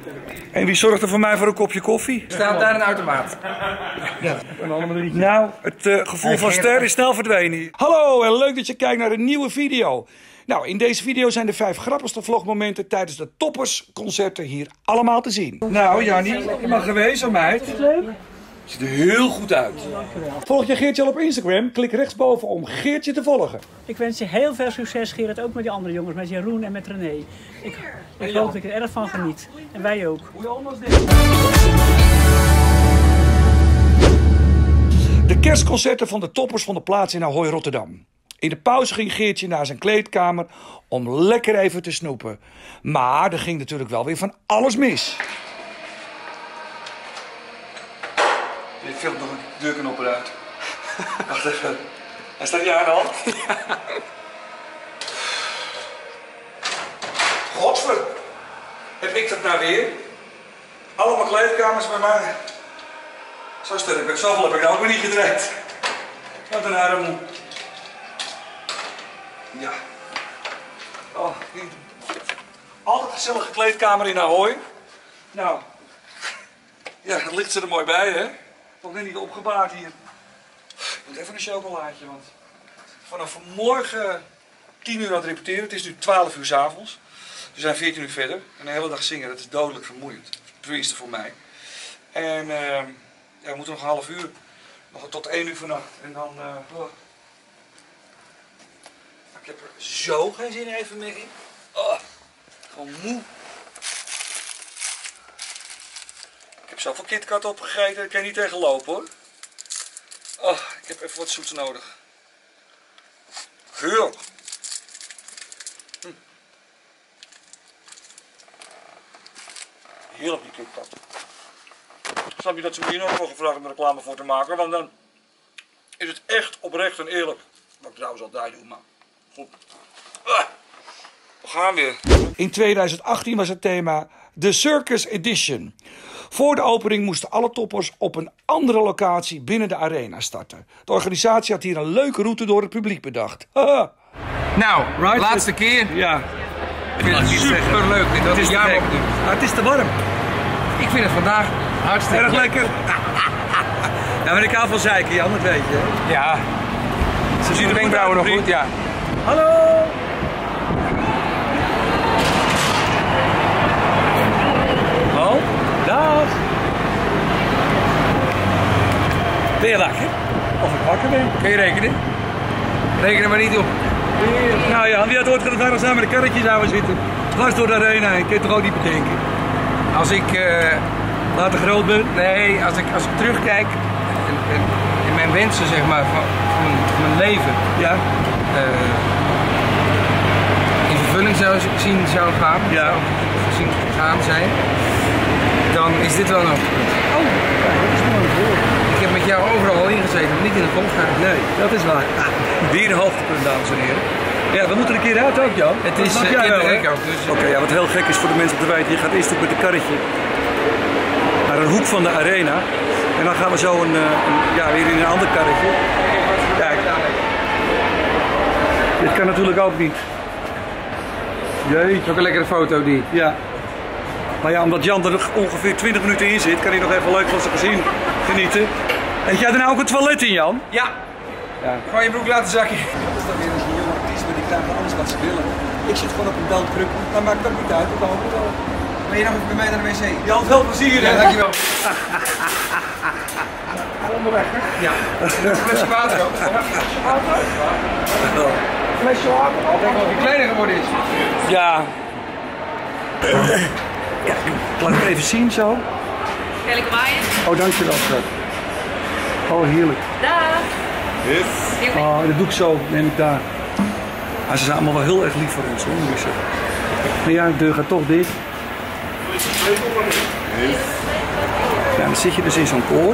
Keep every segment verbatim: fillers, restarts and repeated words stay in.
En wie zorgt er voor mij voor een kopje koffie? Staat daar een automaat. Ja. Nou, het uh, gevoel van ster is snel verdwenen. Hallo en leuk dat je kijkt naar een nieuwe video. Nou, in deze video zijn de vijf grappigste vlogmomenten tijdens de toppersconcerten hier allemaal te zien. Nou, Jannie, je mag gewezen, meid. Ziet er heel goed uit. Volg je Geertje al op Instagram? Klik rechtsboven om Geertje te volgen. Ik wens je heel veel succes, Gerrit, ook met die andere jongens, met Jeroen en met René. Ik, ik hoop dat ik er erg van geniet. En wij ook. De kerstconcerten van de toppers vonden plaats in Ahoy, Rotterdam. In de pauze ging Geertje naar zijn kleedkamer om lekker even te snoepen. Maar er ging natuurlijk wel weer van alles mis. Je filmt nog een deurknop eruit. Wacht even. Hij staat hier aan de hand. Ja. Godver. Heb ik dat nou weer? Allemaal kleedkamers bij mij. Zo sterk. Zoveel heb ik nou ook weer niet gedraaid. Wat een armoe. Ja. Oh, altijd een gezellige kleedkamer in Ahoy. Nou. Ja, dat ligt ze er mooi bij, hè? Nog net niet opgebaard hier. Ik moet even een chocolaatje, want vanaf vanmorgen tien uur aan het repeteren. Het is nu twaalf uur 's avonds. We zijn veertien uur verder. En de hele dag zingen, dat is dodelijk vermoeiend. Tenminste voor mij. En uh, ja, we moeten nog een half uur. Nog tot één uur vannacht. En dan... Uh, oh. Ik heb er zo geen zin even meer in. Oh, gewoon moe. Ik heb zoveel KitKat opgegeten, ik kan niet tegen lopen hoor. Oh, ik heb even wat zoets nodig. Heerlijk. Hm. Heerlijk die KitKat. Snap je dat ze me hier nog wel gevraagd om er reclame voor te maken? Want dan is het echt oprecht en eerlijk. Wat ik trouwens altijd doe, maar goed. Ah, we gaan weer. In tweeduizend achttien was het thema The Circus Edition. Voor de opening moesten alle toppers op een andere locatie binnen de arena starten. De organisatie had hier een leuke route door het publiek bedacht. Haha. Nou, Right. laatste keer. Ja. Ik vind het super leuk. Dit Het is, jaar te opnieuw. maar het is te warm. Ik vind het vandaag hartstikke Erg lekker. Ja, maar ik hou van zeiken, Jan, dat weet je. Ja. Ze zien De er wenkbrauwen nog goed, ja. Hallo. Oh, dag. Ben je wakker? Of ik wakker ben? Kun je rekenen? Reken er maar niet op. Nou ja, wie had ooit gedacht dat we samen in een karretje zouden zitten? Dwars door de arena, ik kan je toch ook niet bedenken. Als ik... Uh, Later groot ben? nee, als ik, als ik terugkijk en, en, en mijn wensen zeg maar van, van, mijn, van mijn leven Ja. uh, in vervulling zou zien zou gaan, Ja. zou zien gaan zijn, dan is dit wel nog. Oh, kijk, dat is mooi voor. Ik heb met jou overal al ingezeten, maar niet in de golfgaard. Nee, dat is waar. Ah, weer een hoogtepunt, dames en heren. Ja, we moeten er een keer uit ook, Jan. Het is Dat mag uh, jij in wel, de hè? rek ook. Dus, Oké, okay, ja, wat heel gek is voor de mensen op de wijk, je gaat eerst met een karretje naar een hoek van de arena. En dan gaan we zo een, een, ja, weer in een ander karretje. Kijk. Dit kan natuurlijk ook niet. Jeetje. ook een lekkere foto die. Ja. Maar ja, omdat Jan er nog ongeveer twintig minuten in zit, kan hij nog even leuk van zijn gezin genieten. Heb jij er nou ook een toilet in, Jan? Ja. Ja. Gewoon je broek laten zakken. Dat is dan weer een jonge artiest, maar die krijgen alles wat ze willen. Ik zit gewoon op een belkruk, dat maakt dat niet uit, dat hoop ik wel. Ben je nog even bij mij naar de wc? Jan, veel plezier, hè? Ja, dankjewel. Onderweg, hè? Ja. Een flesje water ook. Flesje water? Flesje water? Ik denk wel of hij kleiner geworden is. Ja. Ja, laat ik even zien zo. Kan ik waaien? Oh, dankjewel, schat. Oh, heerlijk. Dag! Yes. Oh, dat doe ik zo, neem ik daar. Maar ze zijn allemaal wel heel erg lief voor ons, hoor, moet ik zeggen. Maar ja, de deur gaat toch dicht. Ja, dan zit je dus in zo'n koor.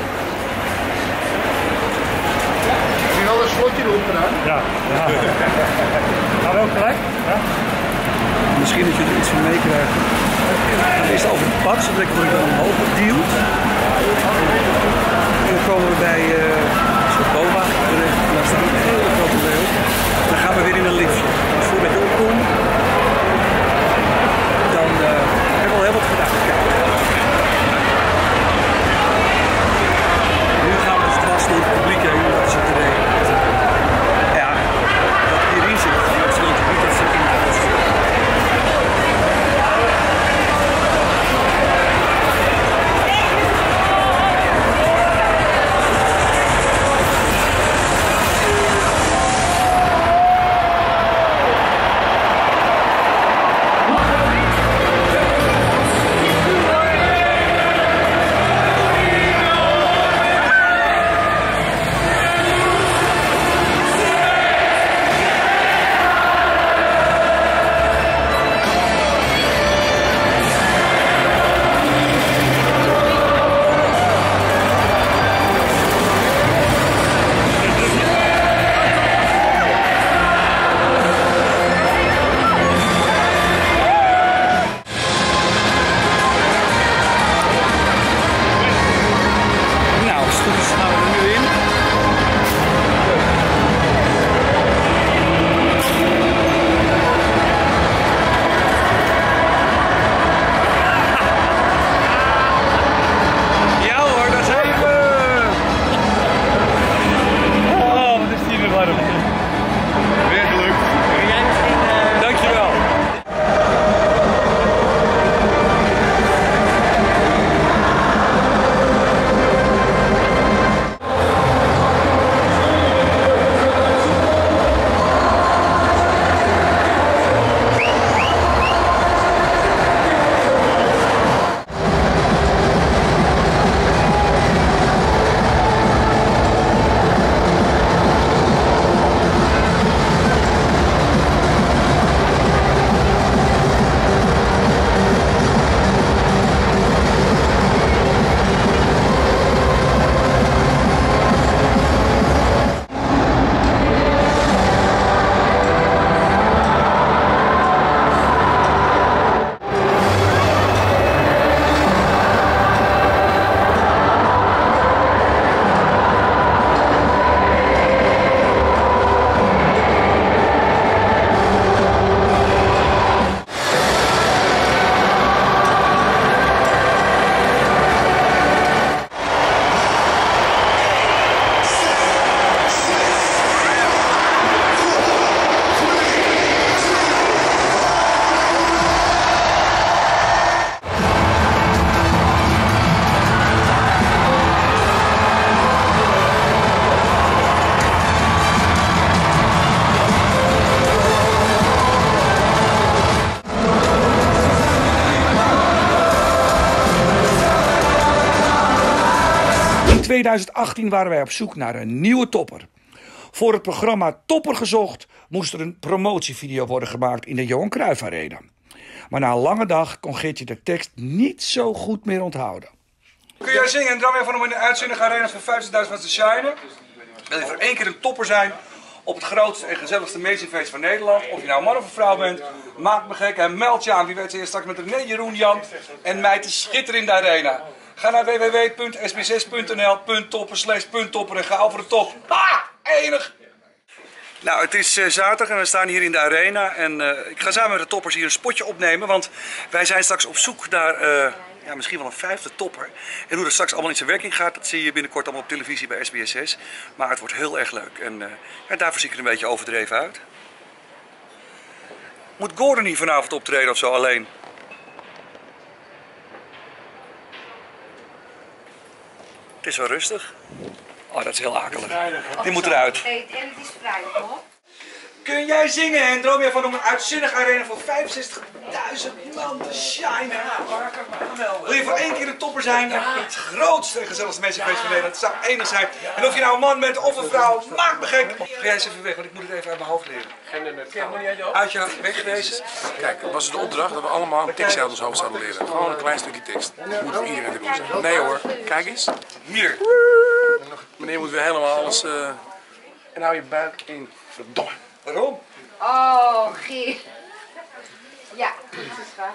Heb je wel een slotje erop gedaan? Ja, ja. Gaat ook gelijk? Ja. Misschien dat je er iets van meekrijgt. Dan is het over het pad, zodat ik dan omhoog duwt. En dan komen we bij uh, Sokova terecht. En daar staat een hele grote leeuw. Dan gaan we weer in een liftje. Dus voordat je opkomt, dan uh, hebben we al heel wat gedaan. tweeduizend achttien waren wij op zoek naar een nieuwe topper. Voor het programma Topper Gezocht moest er een promotievideo worden gemaakt in de Johan Cruijff Arena. Maar na een lange dag kon Geertje de tekst niet zo goed meer onthouden. Kun jij zingen en dan even om in de uitzending arena van vijftigduizend te shinen? Wil je voor één keer een topper zijn op het grootste en gezelligste Amazingfeest van Nederland? Of je nou man of vrouw bent, maak me gek en meld je aan. Wie weet zie je straks met René, Jeroen, Jan en mij te schitteren in de arena. Ga naar w w w punt s b zes punt n l punt topper slash punt topper en ga over de top. Ha! Enig! Nou, het is uh, zaterdag en we staan hier in de arena en uh, ik ga samen met de toppers hier een spotje opnemen, want wij zijn straks op zoek naar uh, ja, misschien wel een vijfde topper. En hoe dat straks allemaal in zijn werking gaat, dat zie je binnenkort allemaal op televisie bij S B S zes. Maar het wordt heel erg leuk en uh, ja, daarvoor zie ik er een beetje overdreven uit. Moet Gordon hier vanavond optreden of zo alleen? Het is wel rustig. Oh, dat is heel akelig. Die moet eruit. Nee, en het is vrijdag hoor. Kun jij zingen en droom je van om een uitzinnige arena voor vijfenzestigduizend man te shinen? Wil je voor één keer een topper zijn? Het grootste en gezelligste Amazingfeest van Nederland. Het zou enig zijn. En of je nou een man bent of een vrouw, maak me gek. Ga jij eens even weg, want ik moet het even uit mijn hoofd leren. Uit je weg deze. Kijk, dat was de opdracht dat we allemaal een tekst uit ons hoofd zouden leren. Gewoon een klein stukje tekst. Dat moet voor iedereen te doen zijn. Nee hoor, kijk eens. Hier. Meneer moet weer helemaal alles... Uh... En hou je buik in. Verdomme. Waarom? Oh, Geer. Ja, dat is waar.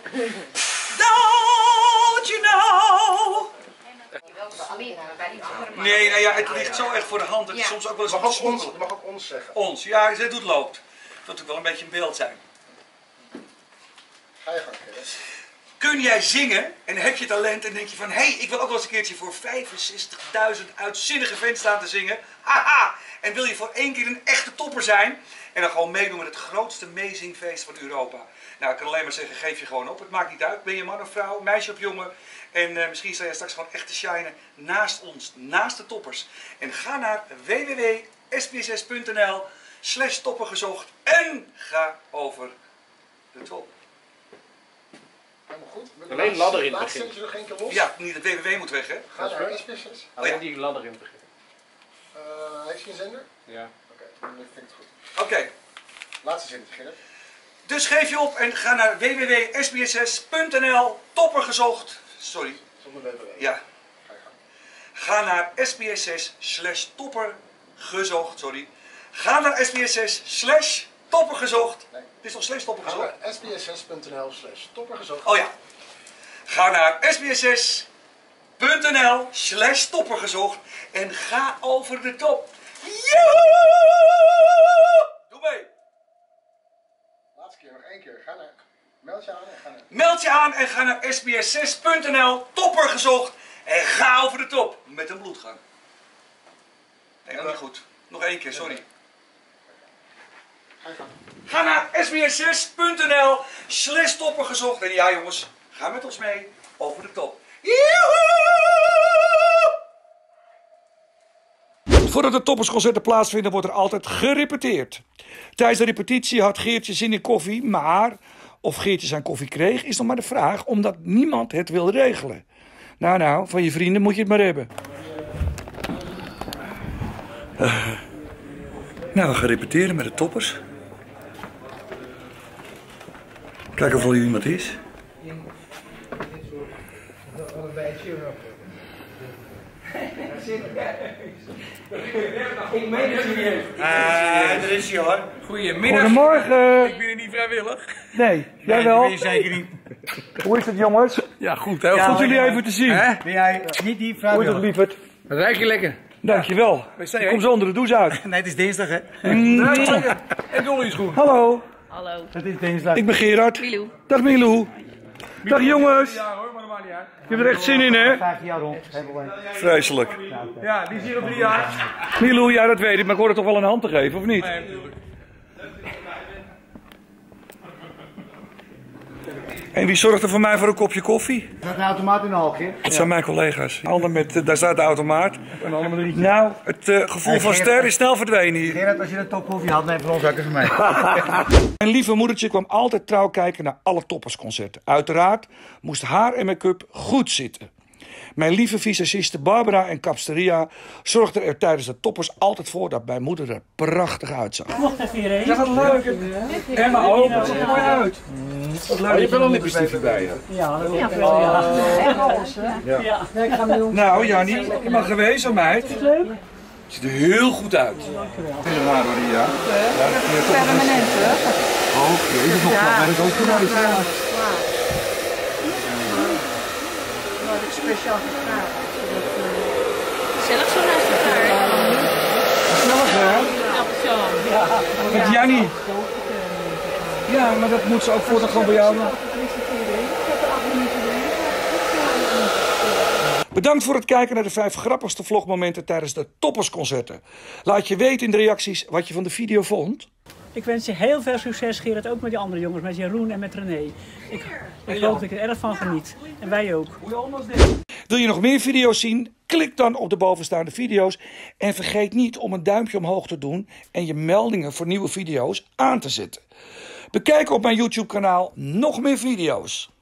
Don't you know? Alleen bij die andere man. Nee, nou ja, het ligt zo echt voor de hand. Het is Ja. soms ook wel eens Mag wat ook ons, smokkelen. mag ook ons zeggen. Ons, ja, zij doet loopt. Dat moet wel een beetje een beeld zijn. Ga je gang, Gerrit. Kun jij zingen en heb je talent en denk je van... hé, hey, ik wil ook wel eens een keertje voor vijfenzestigduizend uitzinnige fans staan te zingen. Haha! En wil je voor één keer een echte topper zijn... en dan gewoon meedoen met het grootste Amazingfeest van Europa. Nou, ik kan alleen maar zeggen, geef je gewoon op. Het maakt niet uit. Ben je man of vrouw, meisje of jongen. En uh, misschien sta je straks gewoon echt te shinen naast ons, naast de toppers. En ga naar w w w punt s b zes punt n l slash topper gezocht en ga over de top. Helemaal goed. Met Alleen laatste- ladder in het laatste begin. zetje nog één keer los. Ja, niet het w w w moet weg, hè? Ga naar S B zes. Oh, ja. Die ladder in het begin. Uh, heeft hij een zender? Ja. Oké, dan vind ik het goed. Oké. Okay. Laatste zin, Gerrit. Dus geef je op en ga naar w w w punt s b zes punt n l topper gezocht. Sorry. Zonder W W W. Ja. Ga je gang. Ga naar S B S zes slash topper gezocht. Sorry. Ga naar S B S zes slash topper gezocht. Nee. Het is toch slash topper Ga gezocht? naar s b s zes punt n l slash topper gezocht. Oh ja. Ga naar S B S zes punt n l slash topper gezocht en ga over de top. Joehoe! Doe mee. Laatste keer, nog één keer. Ga naar... Meld je aan en ga naar... Meld je aan en ga naar S B S zes punt n l topper gezocht en ga over de top met een bloedgang. Nee, dat niet goed. Nog één keer, sorry. Ga je gang. Ga naar S B S zes punt n l slash topper gezocht en ja jongens, ga met ons mee over de top. Joehoe! Voordat de toppersconcerten plaatsvinden wordt er altijd gerepeteerd. Tijdens de repetitie had Geertje zin in koffie, maar of Geertje zijn koffie kreeg is nog maar de vraag, omdat niemand het wil regelen. Nou nou, van je vrienden moet je het maar hebben. Uh, nou, we gaan repeteren met de toppers. Kijken of er iemand is. Ik meen het serieus. Ah, daar is hij hoor. Goedemiddag. Goedemorgen. Ik ben er niet vrijwillig. Nee, jij Dat wel. ben je zeker niet. Hoe is het jongens? Ja, goed. Heel Goed goed. jullie even te zien. Hè? Ben jij niet die Hoe is het vrijwillig? lieverd? Wat ruik je lekker? Dankjewel. Ik kom zo onder de douche uit. Nee, het is dinsdag hè? En Dolly is goed. Hallo, Hallo. Het is dinsdag. ik ben Gerard. Milou. Dag Milou. Dag jongens. Ja hoor, maar dat maakt niet uit. Je hebt er echt zin in hè? vijftien jaar rond. Hebben we. Vreselijk. Ja, die is hier al drie jaar. Milou, ja dat weet ik, maar ik hoor het toch wel een hand te geven, of niet? Nee, natuurlijk. En wie zorgt er voor mij voor een kopje koffie? Er staat een automaat in de hal, Geert. Dat zijn mijn collega's. Een ander met, uh, daar staat de automaat. En een ander met een Nou, het uh, gevoel Hey, van Gerard, ster is snel verdwenen hier. Gerard, als je een top koffie had, neem voor ons ook eens van mij. Mijn lieve moedertje kwam altijd trouw kijken naar alle toppersconcerten. Uiteraard moest haar en make-up goed zitten. Mijn lieve visagiste Barbara en kapsteria zorgden er tijdens de toppers altijd voor dat mijn moeder er prachtig uitzag. Mocht even hierheen. Ja, wat leuk. Emma ook, dat ziet er mooi uit. Wat leuk. Je hebt wel een lippenstiftje bij je. Ja, dat ja, wel, ja. Ja. Ja. Ja. Nou, Jannie, je mag gewezen, meid. Leuk. Ziet er heel goed uit. Hele raar, Maria. Permanent, hè? Oh, je is nog wel bij de dood geweest. Wat ik speciaal gevraagd. Zelf zo naast elkaar. Snel hè? Met Jannie. Ja, maar dat moet ze ook voortaan gewoon bij jou doen. Bedankt voor het kijken naar de vijf grappigste vlogmomenten tijdens de toppersconcerten. Laat je weten in de reacties wat je van de video vond. Ik wens je heel veel succes, Gerard, ook met die andere jongens, met Jeroen en met René. Ik, ik hoop dat ik er erg van geniet. En wij ook. Wil je nog meer video's zien? Klik dan op de bovenstaande video's. En vergeet niet om een duimpje omhoog te doen en je meldingen voor nieuwe video's aan te zetten. Bekijk op mijn YouTube kanaal nog meer video's.